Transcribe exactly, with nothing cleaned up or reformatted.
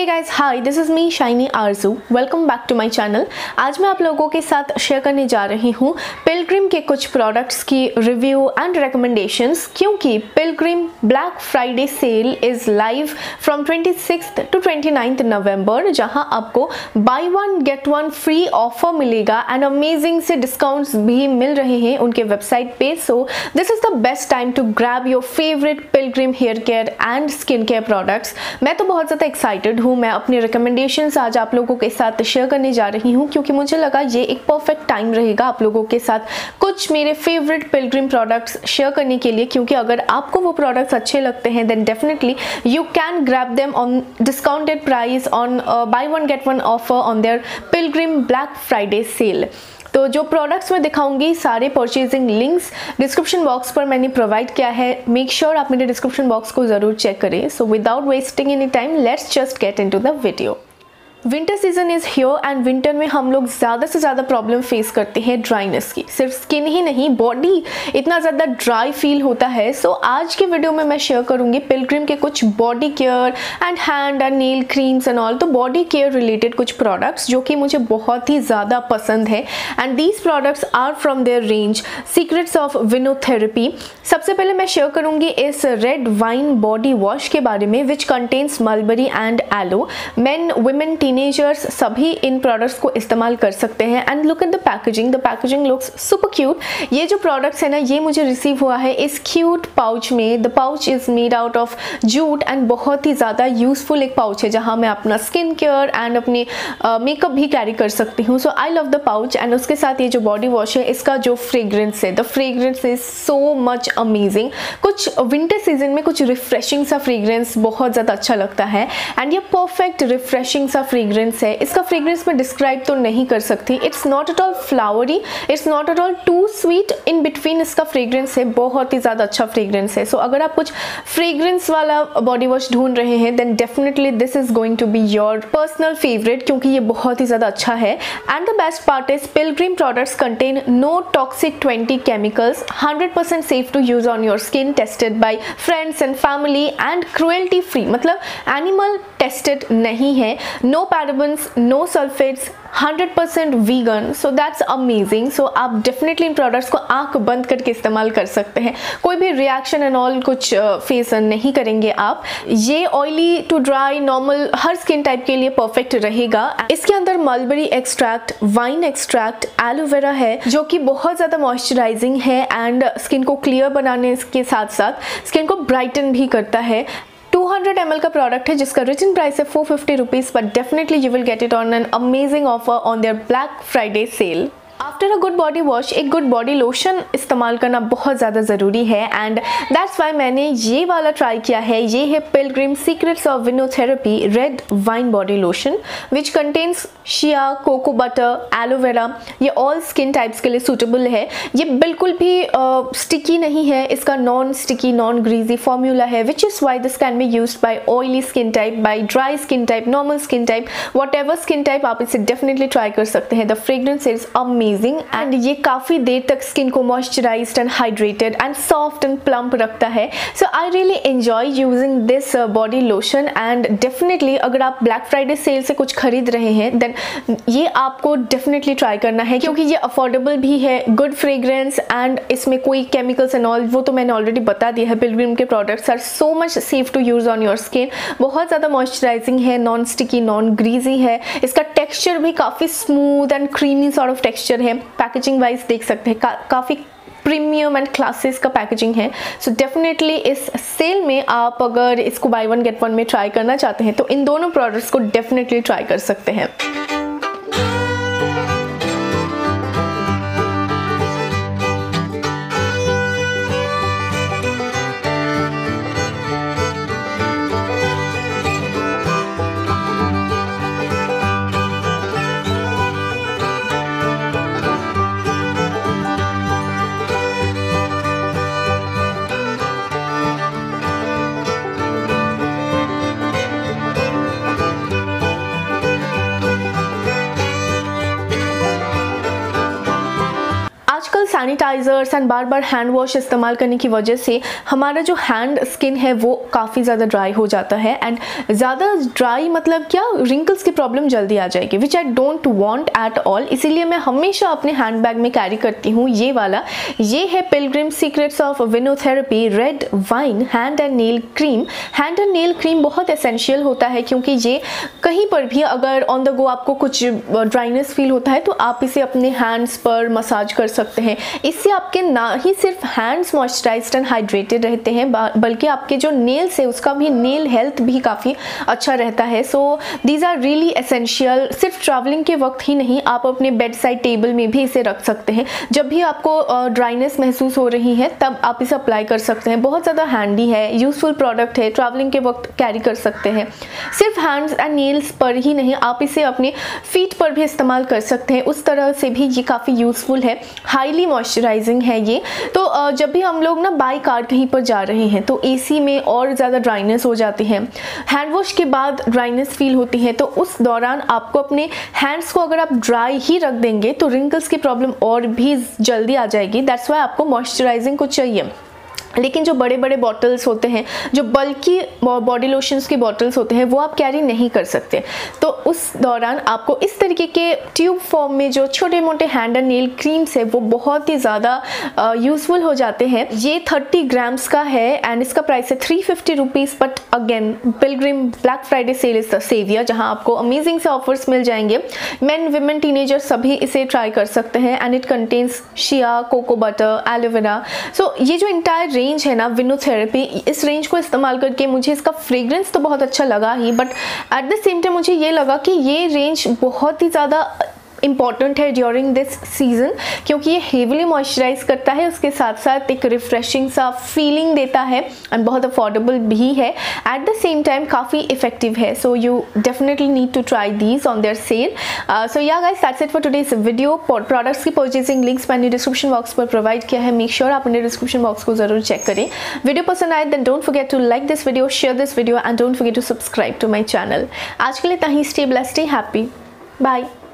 Guys, hi, this is me Shiny Arzoo. Welcome back to my channel. आज मैं आप लोगों के साथ शेयर करने जा रही हूँ पिलग्रिम के कुछ प्रोडक्ट्स की रिव्यू एंड रिकमेंडेशंस, क्योंकि Pilgrim black Friday sale is live from twenty sixth to twenty ninth November, जहाँ आपको buy one get one free offer मिलेगा एंड अमेजिंग से डिस्काउंट्स भी मिल रहे हैं उनके वेबसाइट पे। So this is the best time to grab your favourite Pilgrim hair care and skin care products. मैं तो बहुत ज़्यादा एक्साइटेड हूँ। मैं अपने रिकमेंडेशंस आज आप लोगों के साथ शेयर करने जा रही हूँ, क्योंकि मुझे लगा ये एक परफेक्ट टाइम रहेगा आप लोगों के साथ कुछ मेरे फेवरेट पिलग्रिम प्रोडक्ट्स शेयर करने के लिए। क्योंकि अगर आपको वो प्रोडक्ट्स अच्छे लगते हैं then definitely you can grab them on discounted price on buy one get one offer on their Pilgrim black Friday sale. तो जो प्रोडक्ट्स मैं दिखाऊंगी सारे परचेजिंग लिंक्स डिस्क्रिप्शन बॉक्स पर मैंने प्रोवाइड किया है। मेक श्योर आप मेरे डिस्क्रिप्शन बॉक्स को ज़रूर चेक करें। So without wasting any time, let's just get into the video. Winter season is here and winter में हम लोग ज़्यादा से ज़्यादा प्रॉब्लम फेस करते हैं ड्राइनेस की। सिर्फ स्किन ही नहीं, बॉडी इतना ज़्यादा ड्राई फील होता है। सो so, आज के वीडियो में मैं शेयर करूँगी पिलग्रिम के कुछ body care and hand and nail creams and all. तो बॉडी केयर रिलेटेड कुछ प्रोडक्ट्स जो कि मुझे बहुत ही ज़्यादा पसंद है and these products are from their range Secrets of Vinotherapy. सबसे पहले मैं शेयर करूँगी इस रेड वाइन बॉडी वॉश के बारे में, which contains mulberry and aloe. Men women teenagers सभी इन प्रोडक्ट्स को इस्तेमाल कर सकते हैं। And look at the packaging, the packaging looks super cute. ये जो प्रोडक्ट्स है ना, ये मुझे रिसीव हुआ है इस क्यूट पाउच में। The pouch is made out of jute and बहुत ही ज़्यादा यूजफुल एक पाउच है, जहाँ मैं अपना स्किन केयर एंड अपने मेकअप uh, भी कैरी कर सकती हूँ। So I love the pouch. And उसके साथ ये जो बॉडी वॉश है, इसका जो फ्रेग्रेंस है, the fragrance is so much amazing. कुछ विंटर सीजन में कुछ रिफ्रेशिंग सा फ्रेग्रेंस बहुत ज़्यादा अच्छा लगता है एंड ये परफेक्ट रिफ्रेशिंग सा फ्रेग्रेंस है। इसका फ्रेग्रेंस मैं डिस्क्राइब तो नहीं कर सकती। It's not at all flowery, it's not at all too sweet, in between इसका फ्रेग्रेंस है। बहुत ही ज़्यादा अच्छा फ्रेग्रेंस है। सो so, अगर आप कुछ फ्रेग्रेंस वाला बॉडी वॉश ढूंढ रहे हैं then definitely this is going to be your personal favourite, क्योंकि ये बहुत ही ज़्यादा अच्छा है। And the best part is Pilgrim products contain no toxic twenty chemicals, hundred percent safe to use on your skin, tested by friends and family and cruelty free, मतलब animal tested नहीं है। No parabens, no sulphates, hundred percent vegan. So that's amazing. So आप definitely इन products को आंख बंद करके इस्तेमाल कर सकते हैं। कोई भी रिएक्शन एंड ऑल कुछ फेस uh, नहीं करेंगे आप। ये ऑयली टू ड्राई नॉर्मल हर स्किन टाइप के लिए परफेक्ट रहेगा। इसके अंदर mulberry extract, wine extract, aloe vera है, जो कि बहुत ज़्यादा मॉइस्चराइजिंग है एंड स्किन को क्लियर बनाने के साथ साथ स्किन को ब्राइटन भी करता है। टू हंड्रेड एम एल का प्रोडक्ट है जिसका रिटन प्राइस है four fifty rupees, but definitely you will get it on an amazing offer on their Black Friday sale. After a good body wash एक गुड बॉडी लोशन इस्तेमाल करना बहुत ज़्यादा ज़रूरी है एंड दैट्स वाई मैंने ये वाला ट्राई किया है। ये है Pilgrim secrets of विनोथेरेपी red wine body lotion, which contains shea, cocoa butter, aloe vera. ये ऑल स्किन टाइप्स के लिए सूटेबल है। ये बिल्कुल भी स्टिकी uh, नहीं है। इसका non sticky, non greasy formula है, which is why this can be used by oily skin type, by dry skin type, normal skin type, whatever skin type आप इसे डेफिनेटली ट्राई कर सकते हैं। The fragrance is amazing and ये काफ़ी देर तक स्किन को moisturised and hydrated and soft and plump रखता है। So I really enjoy using this body lotion and definitely अगर आप ब्लैक फ्राइडे सेल से कुछ खरीद रहे हैं देन ये आपको डेफिनेटली ट्राई करना है, क्योंकि ये अफोर्डेबल भी है, गुड फ्रेग्रेंस एंड इसमें कोई केमिकल्स एंड ऑल वो तो मैंने ऑलरेडी बता दिया है। पिलग्रिम के products are so much safe to use on your skin. बहुत ज़्यादा मॉइस्चराइजिंग है, नॉन स्टिकी, नॉन ग्रीजी है। इसका टेक्स्चर भी काफ़ी smooth and creamy sort of texture है। पैकेजिंग वाइज देख सकते हैं का, काफ़ी प्रीमियम एंड क्लासेस का पैकेजिंग है। सो डेफिनेटली इस सेल में आप अगर इसको बाय वन गेट वन में ट्राई करना चाहते हैं तो इन दोनों प्रोडक्ट्स को डेफिनेटली ट्राई कर सकते हैं। सैनिटाइजर्स एंड बार बार हैंड वॉश इस्तेमाल करने की वजह से हमारा जो हैंड स्किन है वो काफ़ी ज़्यादा ड्राई हो जाता है, एंड ज़्यादा ड्राई मतलब क्या, रिंकल्स की प्रॉब्लम जल्दी आ जाएगी, which I don't want at all. इसीलिए मैं हमेशा अपने हैंड बैग में कैरी करती हूँ ये वाला। ये है Pilgrim secrets of विनोथेरेपी red wine hand and nail cream. Hand and nail cream बहुत एसेंशियल होता है क्योंकि ये कहीं पर भी अगर ऑन द गो आपको कुछ ड्राइनेस फील होता है तो आप इसे अपने हैंड्स पर मसाज कर सकते हैं। इससे आपके ना ही सिर्फ हैंड्स मॉइस्चराइज्ड एंड हाइड्रेटेड रहते हैं बल्कि आपके जो नेल्स है उसका भी नेल हेल्थ भी काफ़ी अच्छा रहता है। So these are really essential. सिर्फ ट्रैवलिंग के वक्त ही नहीं, आप अपने बेड साइड टेबल में भी इसे रख सकते हैं। जब भी आपको ड्राइनेस महसूस हो रही है तब आप इसे अप्लाई कर सकते हैं। बहुत ज़्यादा हैंडी है, यूजफुल प्रोडक्ट है, ट्रैवलिंग के वक्त कैरी कर सकते हैं। सिर्फ हैंड्स एंड नेल्स पर ही नहीं, आप इसे अपने फीट पर भी इस्तेमाल कर सकते हैं, उस तरह से भी ये काफ़ी यूजफुल है। हाईली मॉइस्चराइजिंग है ये। तो जब भी हम लोग ना बाई कार कहीं पर जा रहे हैं तो एसी में और ज़्यादा ड्राइनेस हो जाती है, हैंड वॉश के बाद ड्राइनेस फील होती है, तो उस दौरान आपको अपने हैंड्स को अगर आप ड्राई ही रख देंगे तो रिंकल्स की प्रॉब्लम और भी जल्दी आ जाएगी। दैट्स वाई आपको मॉइस्चराइजिंग को चाहिए। लेकिन जो बड़े बड़े बॉटल्स होते हैं, जो बल्कि बॉडी लोशंस की बॉटल्स होते हैं, वो आप कैरी नहीं कर सकते। तो उस दौरान आपको इस तरीके के ट्यूब फॉर्म में जो छोटे मोटे हैंड एंड नेल क्रीम्स है वो बहुत ही ज़्यादा यूज़फुल हो जाते हैं। ये थर्टी ग्राम्स का है एंड इसका प्राइस है three fifty rupees. But again Pilgrim black Friday sale is the saviour, जहाँ आपको अमेजिंग से ऑफर्स मिल जाएंगे। मेन विमेन टीनेजर सभी इसे ट्राई कर सकते हैं and it contains shea, cocoa butter, aloe vera. So ये जो इंटायर रेंज है ना विनोथेरेपी, इस रेंज को इस्तेमाल करके मुझे इसका फ्रेग्रेंस तो बहुत अच्छा लगा ही, but at the same time मुझे ये लगा कि ये रेंज बहुत ही ज़्यादा इंपॉर्टेंट है ड्यूरिंग दिस सीजन, क्योंकि ये हेवली मॉइस्चराइज करता है, उसके साथ साथ एक रिफ्रेशिंग सा फीलिंग देता है एंड बहुत अफोर्डेबल भी है, एट द सेम टाइम काफ़ी इफेक्टिव है। So you definitely need to try these on their sale. So yeah guys, that's it for today's video. Products की परचेजिंग लिंक्स मैंने डिस्क्रिप्शन बॉक्स पर प्रोवाइड किया है, मेक श्योर आप अपने description box को जरूर चेक करें। वीडियो पसंद आए then don't forget to like this video, share this video and don't forget to subscribe to my channel. आज के लिए इतना ही। Stay blessed, stay happy, bye.